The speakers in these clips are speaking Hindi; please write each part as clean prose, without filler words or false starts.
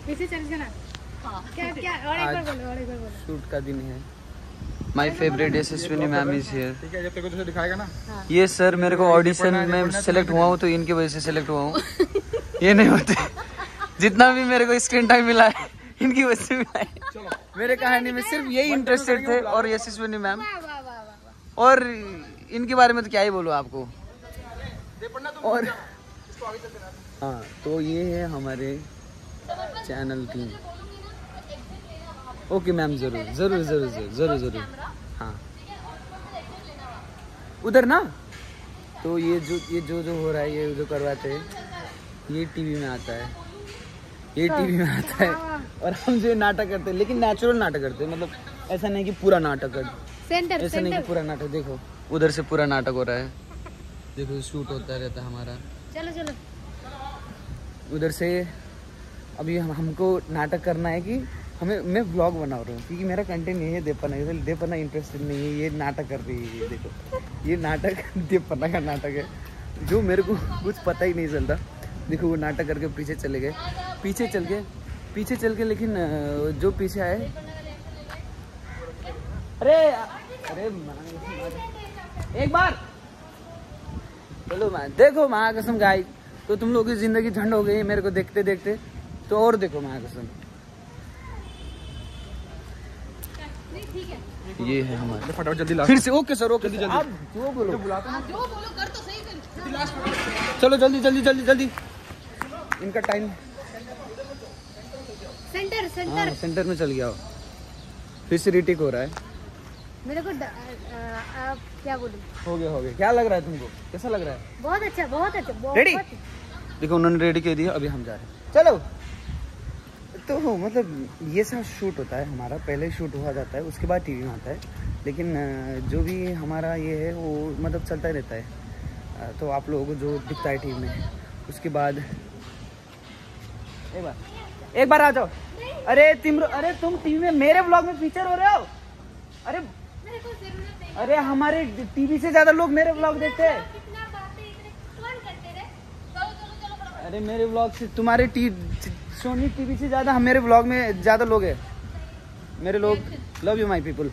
पीछे चल जाना। क्या क्या और एक बार बोलो, और एक बार बोलो। शूट का दिन है। My favourite Yashaswini ma'am is here. ठीक है, जब तेरे को तुझे दिखाएगा ना। ये सर मेरे को ऑडिशन में सेलेक्ट हुआ हूँ तो इनकी वजह से सेलेक्ट हुआ हूँ। ये नहीं होते। जितना भी मेरे को स्क्रीन टाइम मिला है इनकी वजह से मिला है। मेरे कहानी में सिर्फ यही इंटरेस्टेड थे और यशस्विनी मैम। और इनके बारे में तो क्या ही बोलूँ आपको। और हाँ, तो ये है हमारे चैनल टीम। ओके मैम, जरूर जरूर जरूर जरूर जरूर जरूर। हाँ उधर ना। तो ये जो हो रहा है, ये जो करवाते हैं, ये टीवी में आता है, ये टीवी में आता है। और हम जो नाटक करते हैं, लेकिन नेचुरल नाटक करते हैं, मतलब ऐसा नहीं कि पूरा नाटक कर, ऐसा नहीं कि पूरा नाटक। देखो उधर से पूरा नाटक हो रहा है, देखो शूट होता रहता है हमारा। चलो चलो उधर से। अभी हमको नाटक करना है कि मैं व्लॉग बना रहा हूँ, क्योंकि मेरा कंटेंट ये है देवपन्ना इंटरेस्टेड नहीं है। ये नाटक कर रही है, ये देखो, ये नाटक देवपन्ना का नाटक है, जो मेरे को कुछ पता ही नहीं चलता। देखो वो नाटक करके पीछे चले गए, पीछे चल के, लेकिन जो पीछे आए, अरे एक बार चलो देखो महाकसम गाय। तो तुम लोगों की जिंदगी झंड हो गई मेरे को देखते देखते। तो और देखो महाकसम, ये है हमारा। फटाफट जल्दी ला। फिर से ओके सर, ओके जल्दी। आप जो बोलो, जो बोलो कर तो सही कर। चलो जल्दी जल्दी जल्दी जल्दी। इनका टाइम सेंटर में चल गया। फिर से रिटेक हो रहा है। मेरे को आप क्या बोलूं। हो गया। क्या लग रहा है तुमको, कैसा लग रहा है? बहुत अच्छा, बहुत अच्छा। रेडी? देखो उन्होंने रेडी कर दिया, अभी हम जा रहे हैं। चलो। तो मतलब ये सब शूट होता है हमारा, पहले शूट हुआ जाता है, उसके बाद टीवी में आता है। लेकिन जो भी हमारा ये है वो मतलब चलता ही रहता है। तो आप लोगों को जो दिखता है टीवी में, उसके बाद एक बार आ जाओ। अरे तुम टीवी में मेरे ब्लॉग में फीचर हो रहे हो। अरे हमारे टीवी से ज्यादा लोग मेरे ब्लॉग देखते हैं। अरे मेरे ब्लॉग से तुम्हारे सोनी टीवी से ज्यादा मेरे ब्लॉग में ज्यादा लोग हैं। मेरे लोग love you my people.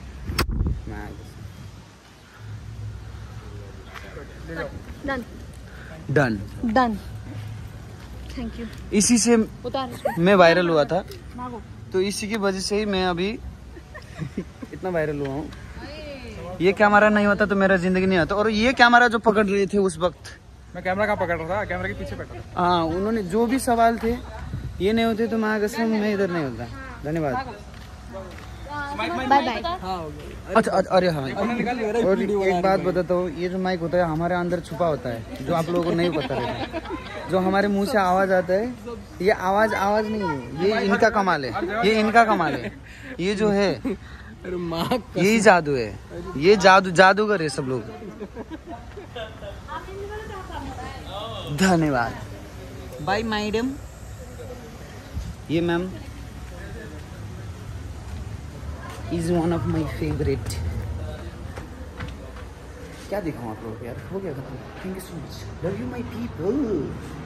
Done. Thank you. इसी से मैं वायरल हुआ था, तो इसी की वजह से ही मैं अभी इतना वायरल हुआ हूँ। ये कैमरा नहीं होता तो मेरा जिंदगी नहीं होता। और ये कैमरा जो पकड़ रहे थे उस वक्त, मैं कैमरा कहाँ पकड़ रहा था? कैमरा के पीछे बैठा था। हाँ, उन्होंने जो भी सवाल थे, ये नहीं होते तो महाकसम मैं इधर नहीं होता। धन्यवाद। Bye bye. अच्छा अरे हाँ, और एक बात बताता हूँ, ये जो माइक होता है हमारे अंदर छुपा होता है, जो आप लोगों को नहीं पता रहता। जो हमारे मुंह से आवाज आता है, ये आवाज नहीं है, ये इनका कमाल है, ये इनका कमाल है। ये जो है यही जादू है, ये जादूगर है सब लोग। धन्यवाद। Bye madam. ये ma'am is one of my favourite. क्या दिखाऊं आप लोग यार, हो गया खत्म। Thank you so much, love you my people.